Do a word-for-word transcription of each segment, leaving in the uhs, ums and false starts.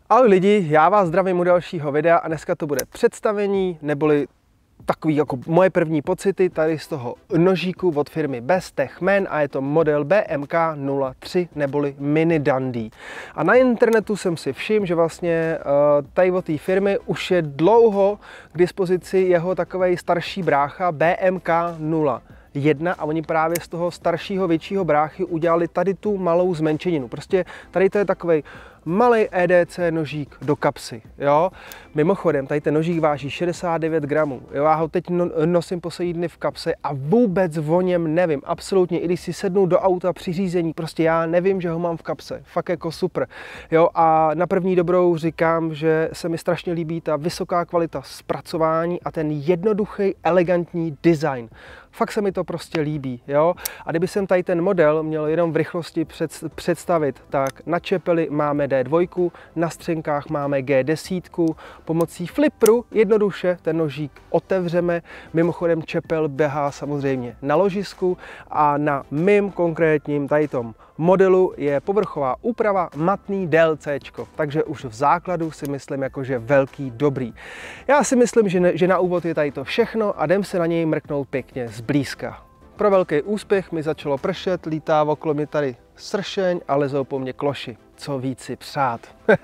Ahoj lidi, já vás zdravím u dalšího videa a dneska to bude představení, neboli takový jako moje první pocity tady z toho nožíku od firmy Bestech Man a je to model B M K nula tři neboli Mini Dundee. A na internetu jsem si všiml, že vlastně tady od té firmy už je dlouho k dispozici jeho takovej starší brácha B M K nula jedna a oni právě z toho staršího většího bráchy udělali tady tu malou zmenšeninu. Prostě tady to je takovej malý E D C nožík do kapsy, jo. Mimochodem, tady ten nožík váží šedesát devět gramů, jo. Já ho teď no, nosím poslední dny v kapse a vůbec o něm nevím, absolutně, i když si sednu do auta při řízení, prostě já nevím, že ho mám v kapse, fakt jako super, jo. A na první dobrou říkám, že se mi strašně líbí ta vysoká kvalita zpracování a ten jednoduchý, elegantní design. Fakt se mi to prostě líbí, jo. A kdyby jsem tady ten model měl jenom v rychlosti před, představit, tak na čepeli máme D dva, na střenkách máme G deset, pomocí flipru jednoduše ten nožík otevřeme. Mimochodem čepel běhá samozřejmě na ložisku a na mým konkrétním tady tom modelu je povrchová úprava matný DLCčko, takže už v základu si myslím jakože velký dobrý. Já si myslím, že, ne, že na úvod je tady to všechno a jdem se na něj mrknout pěkně zblízka. Pro velký úspěch mi začalo pršet, lítá okolo mě tady sršeň a lezou po mně kloši. Co víc si přát.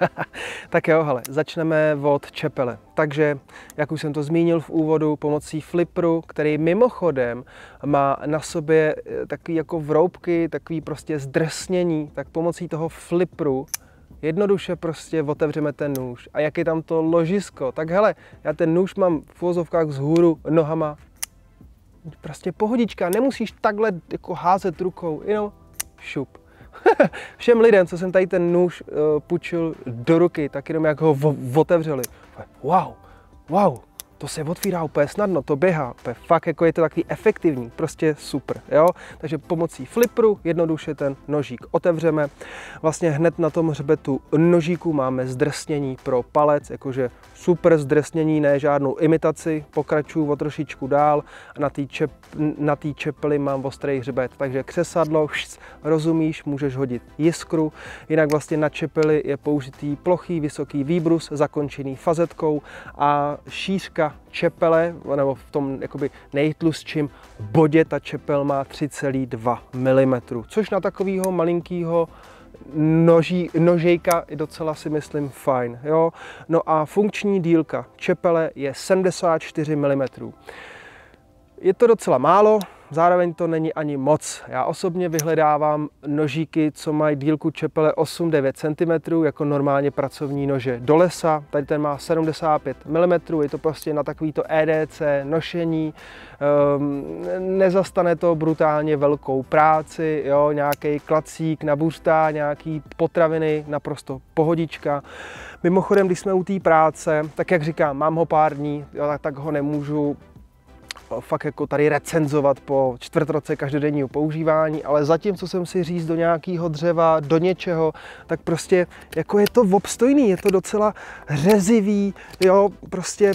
Tak jo, hele, začneme od čepele. Takže, jak už jsem to zmínil v úvodu, pomocí flipru, který mimochodem má na sobě takový jako vroubky, takový prostě zdrsnění, tak pomocí toho flipru jednoduše prostě otevřeme ten nůž. A jak je tam to ložisko, tak hele, já ten nůž mám v uvozovkách vzhůru nohama. Prostě pohodička, nemusíš takhle jako házet rukou, jenom šup. Všem lidem, co jsem tady ten nůž uh, půjčil do ruky, tak jenom jak ho otevřeli. Wow, wow, to se otvírá úplně snadno, to běhá, to je fakt jako je to takový efektivní, prostě super, jo. Takže pomocí flipru jednoduše ten nožík otevřeme. Vlastně hned na tom hřbetu nožíku máme zdrsnění pro palec, jakože super zdrsnění, ne žádnou imitaci. Pokračuju o trošičku dál a na té čep, na té čepeli mám ostrý hřbet, takže křesadlo, šc, rozumíš, můžeš hodit jiskru. Jinak vlastně na čepeli je použitý plochý vysoký výbrus zakončený fazetkou a šířka čepele, nebo v tom jakoby nejtlustším bodě ta čepel má tři celá dva milimetru, což na takového malinkého noží, nožejka je docela si myslím fajn, jo. No a funkční dílka čepele je sedmdesát čtyři milimetrů. Je to docela málo, zároveň to není ani moc. Já osobně vyhledávám nožíky, co mají dílku čepele osm devět centimetrů, jako normálně pracovní nože do lesa. Tady ten má sedmdesát pět milimetrů, je to prostě na takovýto E D C nošení. Um, nezastane to brutálně velkou práci, jo, nějaký klacík na buřta, nějaký potraviny, naprosto pohodička. Mimochodem, když jsme u té práce, tak jak říkám, mám ho pár dní, jo, tak, tak ho nemůžu fakt jako tady recenzovat po čtvrt roce každodenního používání, ale zatím, co jsem si říct do nějakého dřeva, do něčeho, tak prostě jako je to obstojný, je to docela řezivý, jo, prostě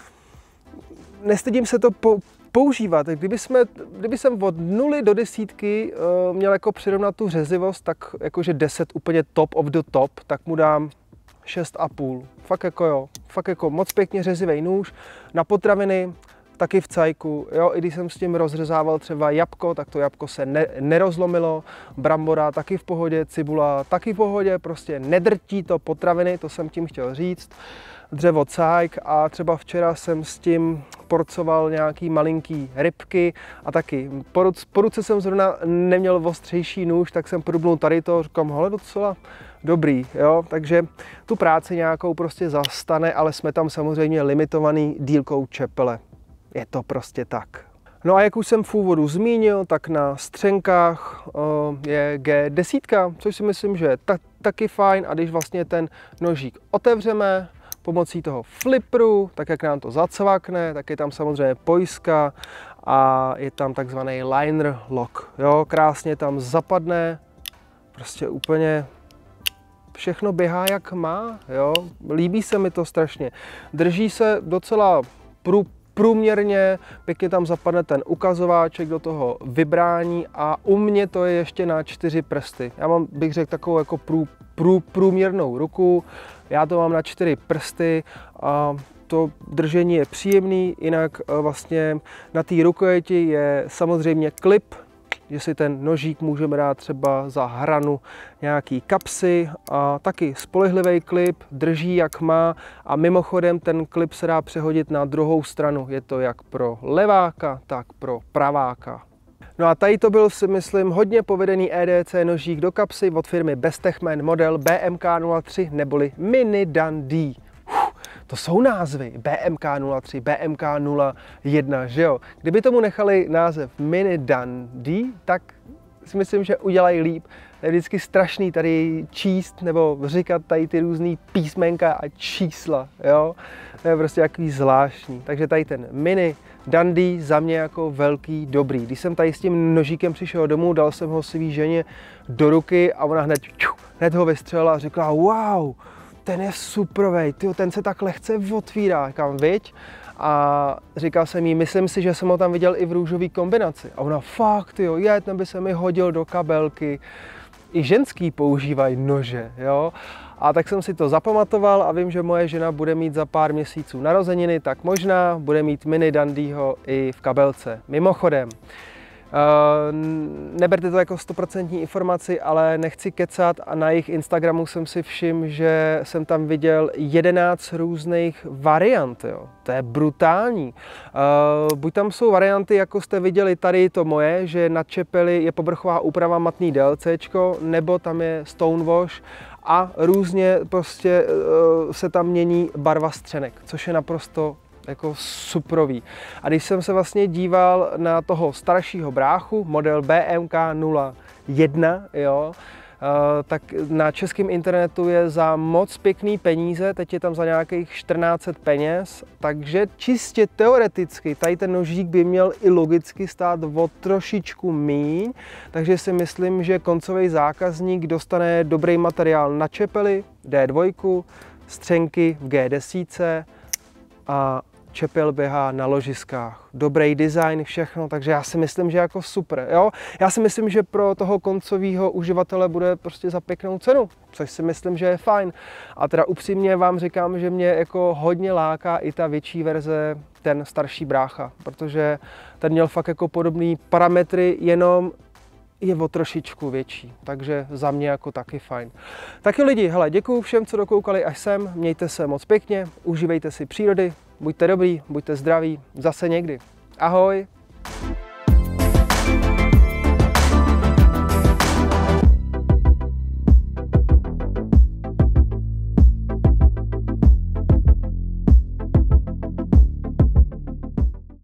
nestydím se to po, používat. Kdyby, jsme, kdyby jsem od nuly do desítky uh, měl jako přirovnat tu řezivost, tak jakože deset úplně top of the top, tak mu dám šest a půl. Fakt jako jo, fakt jako moc pěkně řezivý nůž na potraviny. Taky v cajku, jo, i když jsem s tím rozřezával třeba jabko, tak to jabko se ne, nerozlomilo, brambora taky v pohodě, cibula taky v pohodě, prostě nedrtí to potraviny, to jsem tím chtěl říct. Dřevo cajk a třeba včera jsem s tím porcoval nějaký malinký rybky a taky po, ruce, po ruce jsem zrovna neměl ostřejší nůž, tak jsem průbnul tady to, říkám, hele, docela dobrý, jo, takže tu práci nějakou prostě zastane, ale jsme tam samozřejmě limitovaný dílkou čepele. Je to prostě tak. No a jak už jsem v úvodu zmínil, tak na střenkách je G deset, což si myslím, že je ta, taky fajn a když vlastně ten nožík otevřeme pomocí toho flipru, tak jak nám to zacvakne, tak je tam samozřejmě pojistka a je tam takzvaný liner lock. Jo, krásně tam zapadne, prostě úplně všechno běhá jak má, jo, líbí se mi to strašně. Drží se docela prů průměrně, pěkně tam zapadne ten ukazováček do toho vybrání a u mě to je ještě na čtyři prsty. Já mám, bych řekl, takovou jako prů, prů, průměrnou ruku, Já to mám na čtyři prsty a to držení je příjemný, jinak vlastně na té rukojeti je samozřejmě klip, že si ten nožík můžeme dát třeba za hranu nějaký kapsy a taky spolehlivý klip, drží jak má a mimochodem ten klip se dá přehodit na druhou stranu. Je to jak pro leváka, tak pro praváka. No a tady to byl, si myslím, hodně povedený E D C nožík do kapsy od firmy Bestechman model B M K nula tři neboli Mini Dundee. To jsou názvy B M K nula tři, B M K nula jedna, že jo? Kdyby tomu nechali název Mini Dundee, tak si myslím, že udělají líp. Je vždycky strašný tady číst nebo říkat tady ty různý písmenka a čísla, jo? To je prostě jaký zvláštní. Takže tady ten Mini Dundee za mě jako velký dobrý. Když jsem tady s tím nožíkem přišel domů, dal jsem ho svý ženě do ruky a ona hned, ču, hned ho vystřelila a řekla wow, ten je superovej, tyjo, ten se tak lehce otvírá, kam viď? A říkal jsem jí, myslím si, že jsem ho tam viděl i v růžové kombinaci. A ona, fakt, jo, je, ten by se mi hodil do kabelky. I ženský používají nože, jo. A tak jsem si to zapamatoval a vím, že moje žena bude mít za pár měsíců narozeniny, tak možná bude mít Mini Dundeeho i v kabelce. Mimochodem, Uh, neberte to jako stoprocentní informaci, ale nechci kecat a na jejich Instagramu jsem si všiml, že jsem tam viděl jedenáct různých variant, jo. To je brutální. Uh, buď tam jsou varianty, jako jste viděli tady to moje, že na čepeli je povrchová úprava matný DLCčko, nebo tam je stonewash a různě prostě uh, se tam mění barva střenek, což je naprosto jako suprový. A když jsem se vlastně díval na toho staršího bráchu, model B M K nula jedna, jo, tak na českém internetu je za moc pěkný peníze, teď je tam za nějakých čtrnáct set peněz, takže čistě teoreticky tady ten nožík by měl i logicky stát o trošičku míň, takže si myslím, že koncový zákazník dostane dobrý materiál na čepeli, D dva, střenky v G deset a čepel běhá na ložiskách. Dobrý design, všechno, takže já si myslím, že jako super, jo. Já si myslím, že pro toho koncového uživatele bude prostě za pěknou cenu, což si myslím, že je fajn. A teda upřímně vám říkám, že mě jako hodně láká i ta větší verze, ten starší brácha, protože ten měl fakt jako podobné parametry, jenom je o trošičku větší, takže za mě jako taky fajn. Tak jo lidi, hele, děkuju všem, co dokoukali až sem, mějte se moc pěkně, užívejte si přírody, buďte dobrý, buďte zdraví, zase někdy. Ahoj!